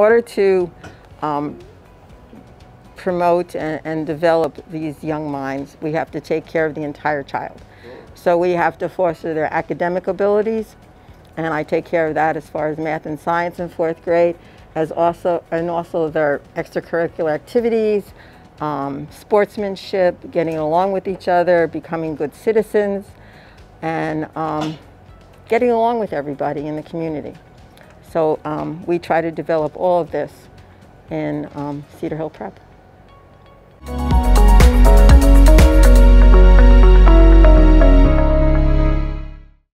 order to promote and develop these young minds, we have to take care of the entire child. So we have to foster their academic abilities, and I take care of that as far as math and science in 4th grade, and also their extracurricular activities, sportsmanship, getting along with each other, becoming good citizens, and getting along with everybody in the community. So we try to develop all of this in Cedar Hill Prep.